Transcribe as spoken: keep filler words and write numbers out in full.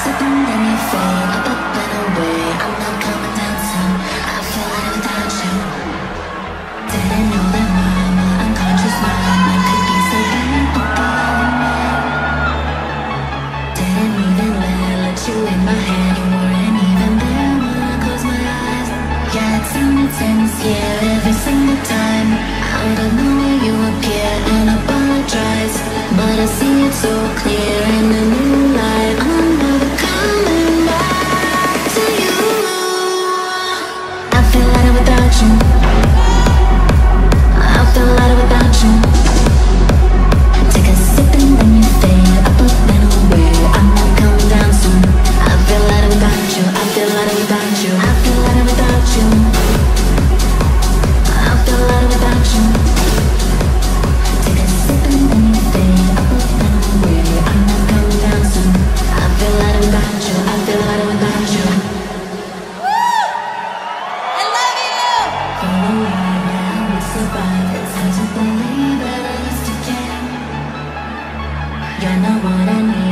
Yeah, every single time out of nowhere you appear and apologize, but I see it so clear in the new light. I'm never coming back to you. I feel lighter without you. I feel lighter without you. Take a sip and then you fade up and away. I'm not coming down soon. I feel lighter without you. I feel lighter without you. I feel lighter without you. Without you, take a sip and then you fade up and away. I'm not coming down soon. I feel lighter without you. I feel lighter without you. Woo! I love you. For a while now we survived. It's hard to believe that I used to care. You're not what I need.